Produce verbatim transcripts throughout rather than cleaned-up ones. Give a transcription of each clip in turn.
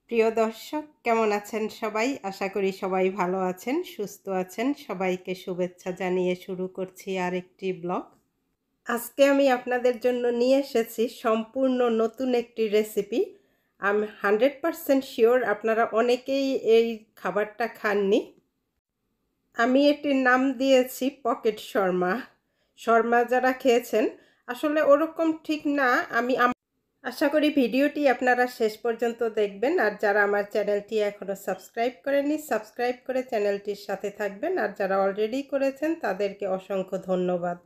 প্রিয় দর্শক কেমন আছেন সবাই? আশা করি সবাই ভালো আছেন, সুস্থ আছেন। সবাইকে শুভেচ্ছা জানিয়ে শুরু করছি আরেকটি ব্লগ। আজকে আমি আপনাদের জন্য নিয়ে এসেছি সম্পূর্ণ নতুন একটি রেসিপি। আমি হান্ড্রেড পারসেন্ট শিওর আপনারা অনেকেই এই খাবারটা খাননি। আমি এটির নাম দিয়েছি পকেট শর্মা। শর্মা যারা খেয়েছেন আসলে ওরকম ঠিক না। আমি আশা করি ভিডিওটি আপনারা শেষ পর্যন্ত দেখবেন। আর যারা আমার চ্যানেলটি এখনও সাবস্ক্রাইব করেননি সাবস্ক্রাইব করে চ্যানেলটির সাথে থাকবেন। আর যারা অলরেডি করেছেন তাদেরকে অসংখ্য ধন্যবাদ।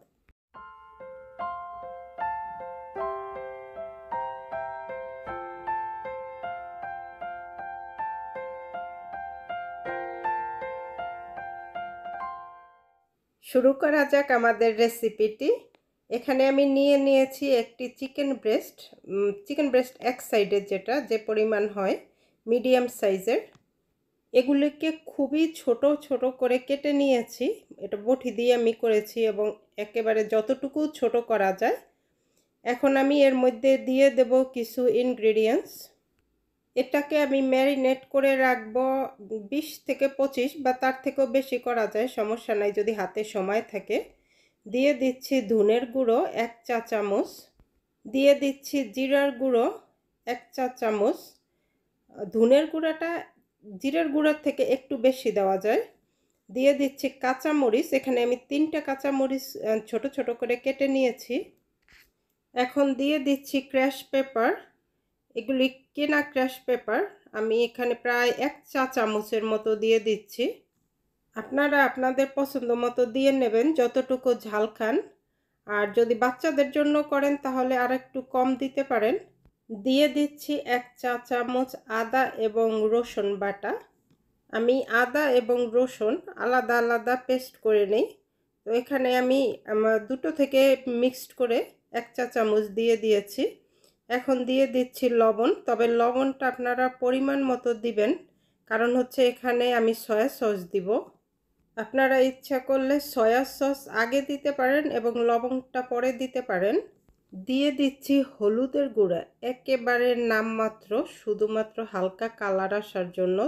শুরু করা যাক আমাদের রেসিপিটি। এখানে আমি নিয়ে নিয়েছি একটি চিকেন ব্রেস্ট। চিকেন ব্রেস্ট এক সাইডের যেটা যে পরিমাণ হয় মিডিয়াম সাইজের। এগুলিকে খুবই ছোট ছোট করে কেটে নিয়েছি। এটা বটি দিয়ে আমি করেছি এবং একেবারে যতটুকু ছোট করা যায়। এখন আমি এর মধ্যে দিয়ে দেব কিছু ইনগ্রেডিয়েন্টস। এটাকে আমি ম্যারিনেট করে রাখবো বিশ থেকে পঁচিশ বা তার থেকেও বেশি করা যায়, সমস্যা নাই যদি হাতে সময় থাকে। দিয়ে দিচ্ছি ধনের গুঁড়ো এক চা চামচ, দিয়ে দিচ্ছি জিরার গুঁড়ো এক চা চামচ। ধনের গুঁড়োটা জিরার গুঁড়োর থেকে একটু বেশি দেওয়া যায়। দিয়ে দিচ্ছি কাঁচামরিচ, এখানে আমি তিনটা কাঁচামরিচ ছোট ছোট করে কেটে নিয়েছি। এখন দিয়ে দিচ্ছি ক্র্যাশ পেপার। এগুলি কেনা ক্র্যাশ পেপার, আমি এখানে প্রায় এক চা চামচের মতো দিয়ে দিচ্ছি। আপনারা আপনাদের পছন্দ মতো দিয়ে নেবেন যতটুকু ঝাল খান। আর যদি বাচ্চাদের জন্য করেন তাহলে আর একটু কম দিতে পারেন। দিয়ে দিচ্ছি এক চা চামচ আদা এবং রসুন বাটা। আমি আদা এবং রসুন আলাদা আলাদা পেস্ট করে নেই, তো এখানে আমি আমার দুটো থেকে মিক্সড করে এক চা চামচ দিয়ে দিয়েছি। এখন দিয়ে দিচ্ছি লবণ, তবে লবণটা আপনারা পরিমাণ মতো দিবেন, কারণ হচ্ছে এখানে আমি সয়া সস দিব। আপনারা ইচ্ছা করলে সয়া সস আগে দিতে পারেন এবং লবণটা পরে দিতে পারেন। দিয়ে দিচ্ছি হলুদের গুঁড়া একেবারে নামমাত্র, শুধুমাত্র হালকা কালার আসার জন্য।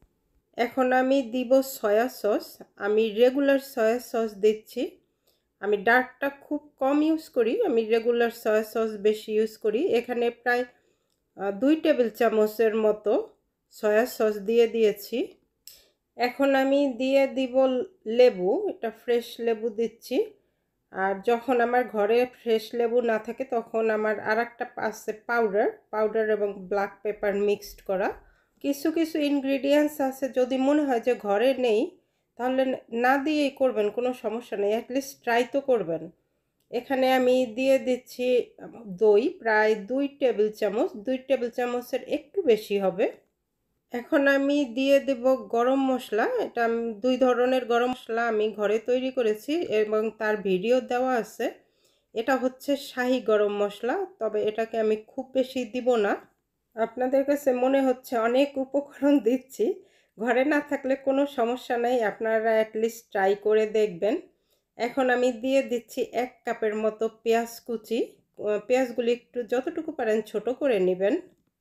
এখন আমি দিব সয়া সস। আমি রেগুলার সয়া সস দিচ্ছি। আমি ডার্কটা খুব কম ইউজ করি, আমি রেগুলার সয়া সস বেশি ইউজ করি। এখানে প্রায় দুই টেবিল চামচের মতো সয়া সস দিয়ে দিয়েছি। এখন আমি দিয়ে দিব লেবু, এটা ফ্রেশ লেবু দিচ্ছি। আর যখন আমার ঘরে ফ্রেশ লেবু না থাকে তখন আমার আর একটা আছে পাউডার পাউডার এবং ব্ল্যাক পেপার মিক্সড করা। কিছু কিছু ইনগ্রিডিয়েন্টস আছে যদি মনে হয় যে ঘরে নেই তাহলে না দিয়েই করবেন, কোনো সমস্যা নেই, অ্যাটলিস্ট ট্রাই তো করবেন। এখানে আমি দিয়ে দিচ্ছি দই প্রায় দুই টেবিল চামচ, দুই টেবিল চামচের একটু বেশি হবে। এখন আমি দিয়ে দেব গরম মশলা। এটা দুই ধরনের গরম মশলা আমি ঘরে তৈরি করেছি এবং তার ভিডিও দেওয়া আছে। এটা হচ্ছে শাহি গরম মশলা, তবে এটাকে আমি খুব বেশি দিব না। আপনাদের কাছে মনে হচ্ছে অনেক উপকরণ দিচ্ছি, ঘরে না থাকলে কোনো সমস্যা নেই, আপনারা অ্যাটলিস্ট ট্রাই করে দেখবেন। এখন আমি দিয়ে দিচ্ছি এক কাপের মতো পেঁয়াজ কুচি। পেঁয়াজগুলি একটু যতটুকু পারেন ছোট করে নেবেন।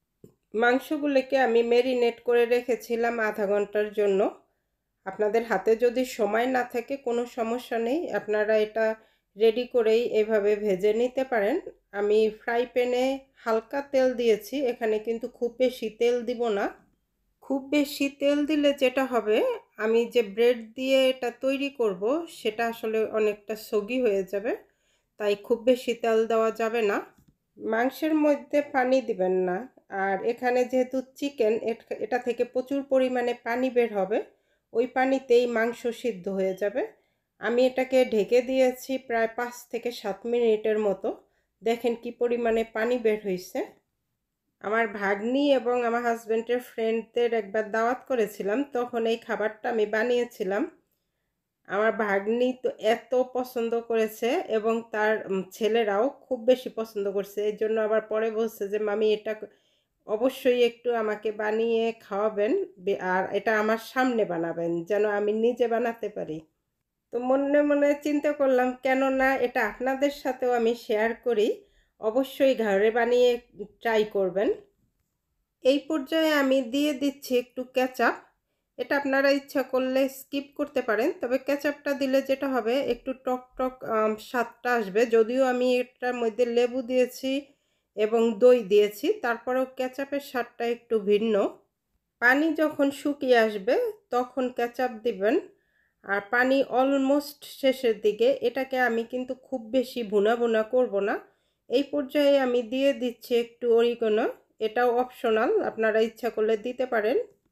মাংসগুলোকে আমি ম্যারিনেট করে রেখেছিলাম আধা ঘন্টার জন্য। আপনাদের হাতে যদি সময় না থাকে কোনো সমস্যা নেই, আপনারা এটা রেডি করেই এভাবে ভেজে নিতে পারেন। আমি ফ্রাই প্যানে হালকা তেল দিয়েছি, এখানে কিন্তু খুব বেশি তেল দিব না। খুব বেশি তেল দিলে যেটা হবে, আমি যে ব্রেড দিয়ে এটা তৈরি করব সেটা আসলে অনেকটা সগি হয়ে যাবে, তাই খুব বেশি তেল দেওয়া যাবে না। মাংসের মধ্যে পানি দিবেন না। আর এখানে যেহেতু চিকেন, এটা থেকে প্রচুর পরিমাণে পানি বের হবে, ওই পানিতেই মাংস সিদ্ধ হয়ে যাবে। আমি এটাকে ঢেকে দিয়েছি প্রায় পাঁচ থেকে সাত মিনিটের মতো। দেখেন কি পরিমাণে পানি বের হয়েছে। আমার ভাগ্নি এবং আমার হাজব্যান্ডের ফ্রেন্ডদের একবার দাওয়াত করেছিলাম, তখন এই খাবারটা আমি বানিয়েছিলাম। আমার ভাগ্নি তো এত পছন্দ করেছে এবং তার ছেলেরাও খুব বেশি পছন্দ করছে। এই জন্য আবার পরে বলছে যে মামি এটা অবশ্যই একটু আমাকে বানিয়ে খাওয়াবেন, আর এটা আমার সামনে বানাবেন যেন আমি নিজে বানাতে পারি। তো মনে মনে চিন্তা করলাম কেন না এটা আপনাদের সাথেও আমি শেয়ার করি, অবশ্যই ঘরে বানিয়ে ট্রাই করবেন। এই পর্যায়ে আমি দিয়ে দিচ্ছি একটু কেচাপ। এটা আপনারা ইচ্ছা করলে স্কিপ করতে পারেন, তবে কেচাপটা দিলে যেটা হবে একটু টক টক স্বাদটা আসবে। যদিও আমি এটার মধ্যে লেবু দিয়েছি এবং দই দিয়েছি, তারপরেও কেচাপের স্বাদটা একটু ভিন্ন। পানি যখন শুকিয়ে আসবে তখন কেচাপ দিবেন। আর পানি অলমোস্ট শেষের দিকে, এটাকে আমি কিন্তু খুব বেশি ভুনা ভুনা করব না। এই পর্যায়ে আমি দিয়ে দিচ্ছি একটু অরিগানো, এটাও অপশনাল, আপনারা ইচ্ছা করলে দিতে পারেন।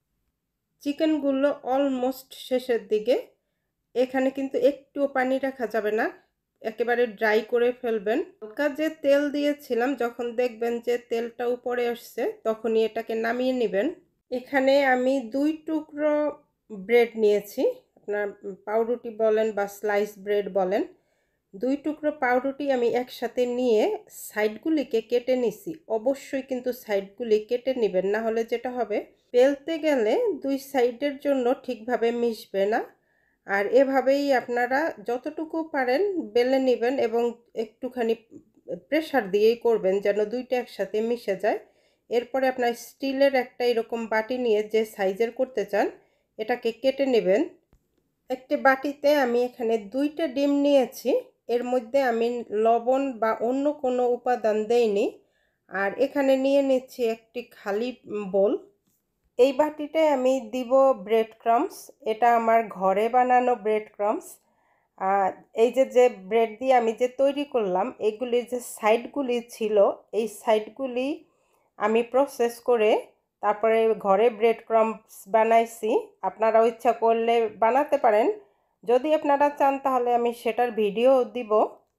চিকেনগুলো অলমোস্ট শেষের দিকে, এখানে কিন্তু একটুও পানি রাখা যাবে না, একেবারে ড্রাই করে ফেলবেন। হালকা যে তেল দিয়েছিলাম, যখন দেখবেন যে তেলটা উপরে আসছে তখনই এটাকে নামিয়ে নেবেন। এখানে আমি দুই টুকরো ব্রেড নিয়েছি, আপনার পাউরুটি বলেন বা স্লাইস ব্রেড বলেন। দুই টুকরো পাউরুটি আমি একসাথে নিয়ে সাইডগুলিকে কেটে নিছি। অবশ্যই কিন্তু সাইডগুলি কেটে নেবেন, না হলে যেটা হবে বেলতে গেলে দুই সাইডের জন্য ঠিকভাবে মিশবে না। আর এভাবেই আপনারা যতটুকু পারেন বেলে নেবেন এবং একটুখানি প্রেসার দিয়েই করবেন যেন দুইটা একসাথে মিশে যায়। এরপরে আপনার স্টিলের একটা এরকম বাটি নিয়ে যে সাইজের করতে চান এটাকে কেটে নেবেন। একটি বাটিতে আমি এখানে দুইটা ডিম নিয়েছি, এর মধ্যে আমি লবণ বা অন্য কোনো উপাদান দেইনি। আর এখানে নিয়ে নিচ্ছি একটি খালি বোল। এই বাটিটায় আমি দিব ব্রেড ক্রাম্বস, এটা আমার ঘরে বানানো ব্রেড ক্রাম্বস। আর এই যে যে ব্রেড দিয়ে আমি যে তৈরি করলাম, এগুলির যে সাইডগুলি ছিল এই সাইডগুলি আমি প্রসেস করে তারপরে ঘরে ব্রেড ক্রাম্বস বানাইছি। আপনারাও ইচ্ছা করলে বানাতে পারেন, যদি আপনারা চান তাহলে আমি সেটার ভিডিও দিব।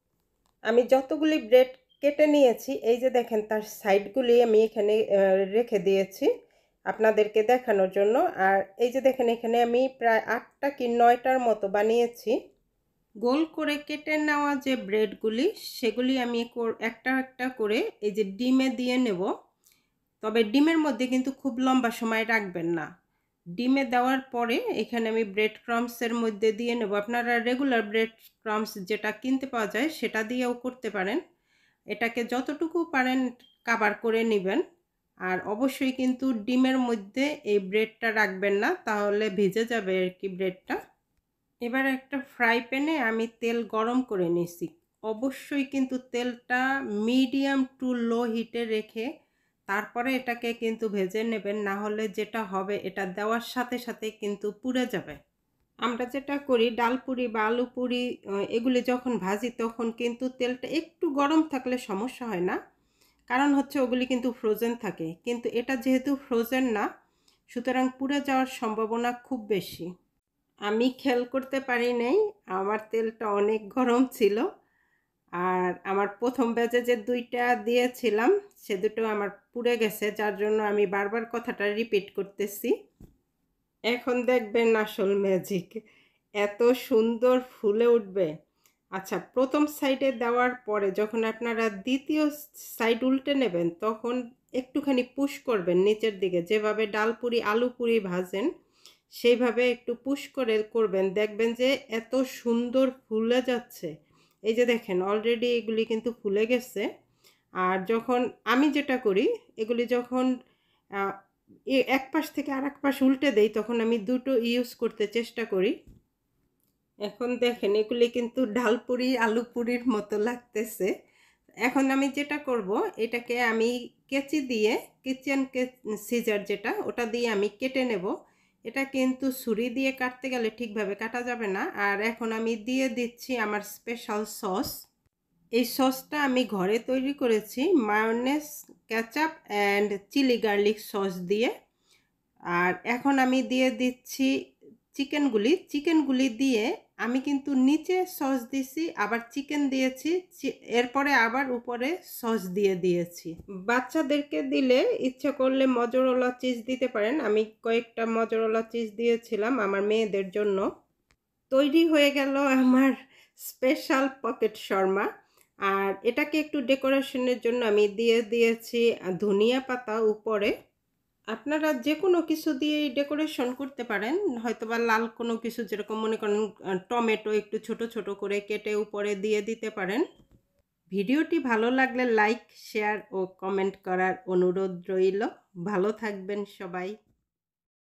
আমি যতগুলি ব্রেড কেটে নিয়েছি এই যে দেখেন তার সাইডগুলি আমি এখানে রেখে দিয়েছি আপনাদেরকে দেখানোর জন্য। আর এই যে দেখেন এখানে আমি প্রায় আটটা কি নয়টার মতো বানিয়েছি। গোল করে কেটে নেওয়া যে ব্রেডগুলি সেগুলি আমি একটা একটা করে এই যে ডিমে দিয়ে নেব। তবে ডিমের মধ্যে কিন্তু খুব লম্বা সময় রাখবেন না। ডিমে দেওয়ার পরে এখানে আমি ব্রেড ক্রাম্বসের মধ্যে দিয়ে নেব। আপনারা রেগুলার ব্রেড ক্রাম্বস যেটা কিনতে পাওয়া যায় সেটা দিয়েও করতে পারেন। এটাকে যতটুকু পারেন কভার করে নেবেন। আর অবশ্যই কিন্তু ডিমের মধ্যে এই ব্রেডটা রাখবেন না, তাহলে ভিজে যাবে আর কি ব্রেডটা। এবার একটা ফ্রাই প্যানে আমি তেল গরম করে নিয়েছি। অবশ্যই কিন্তু তেলটা মিডিয়াম টু লো হিটে রেখে তারপরে এটাকে কিন্তু ভেজে নেবেন, না হলে যেটা হবে এটা দেওয়ার সাথে সাথে কিন্তু পুড়ে যাবে। আমরা যেটা করি ডাল পুরি বা আলু পুরি এগুলি যখন ভাজি তখন কিন্তু তেলটা একটু গরম থাকলে সমস্যা হয় না, কারণ হচ্ছে ওগুলি কিন্তু ফ্রোজেন থাকে। কিন্তু এটা যেহেতু ফ্রোজেন না, সুতরাং পুড়ে যাওয়ার সম্ভাবনা খুব বেশি। আমি খেয়াল করতে পারি নাই, আমার তেলটা অনেক গরম ছিল। আর আমার প্রথম ব্যাচে যে দুইটা দিয়েছিলাম সে দুটো আমার পুড়ে গেছে, যার জন্য আমি বারবার কথাটা রিপিট করতেছি। এখন দেখবেন আসল ম্যাজিক, এত সুন্দর ফুলে উঠবে। আচ্ছা, প্রথম সাইডে দেওয়ার পরে যখন আপনারা দ্বিতীয় সাইড উল্টে নেবেন তখন একটুখানি পুশ করবেন নিচের দিকে, যেভাবে ডাল পুরি আলু পুরি ভাজেন সেইভাবে একটু পুশ করে করবেন। দেখবেন যে এত সুন্দর ফুলে যাচ্ছে। এই যে দেখেন অলরেডি এগুলি কিন্তু ফুলে গেছে। আর যখন আমি যেটা করি এগুলি যখন এক পাশ থেকে আর এক পাশ উল্টে দেই তখন আমি দুটো ইউজ করতে চেষ্টা করি। এখন দেখেন এগুলি কিন্তু ডাল পুরি আলু পুরির মতো লাগতেছে। এখন আমি যেটা করব এটাকে আমি কেচি দিয়ে, কিচেন সিজার যেটা ওটা দিয়ে আমি কেটে নেব। এটা কিন্তু ছুরি দিয়ে কাটতে গেলে ঠিকভাবে কাটা যাবে না। আর এখন আমি দিয়ে দিচ্ছি আমার স্পেশাল সস। এই সসটা আমি ঘরে তৈরি করেছি mayonnaise, ketchup and chilli garlic sauce দিয়ে। আর এখন আমি দিয়ে দিচ্ছি চিকেনগুলি। চিকেনগুলি দিয়ে আমি কিন্তু নিচে সস দিয়েছি, আবার চিকেন দিয়েছি, এরপরে আবার উপরে সস দিয়ে দিয়েছি। বাচ্চাদেরকে দিলে ইচ্ছে করলে মজরেলা চিজ দিতে পারেন, আমি কয়েকটা মজরেলা চিজ দিয়েছিলাম আমার মেয়েদের জন্য। তৈরি হয়ে গেল আমার স্পেশাল পকেট শর্মা। আর এটাকে একটু ডেকোরেশনের জন্য আমি দিয়ে দিয়েছি ধনিয়া পাতা উপরে। আপনারা যে কোনো কিছু দিয়ে ডেকোরেশন করতে পারেন, হয়তোবা লাল কোনো কিছু, যেরকম মনে করেন টমেটো একটু ছোট ছোট করে কেটে উপরে দিয়ে দিতে পারেন। ভিডিওটি ভালো লাগলে লাইক, শেয়ার ও কমেন্ট করার অনুরোধ রইল। ভালো থাকবেন সবাই।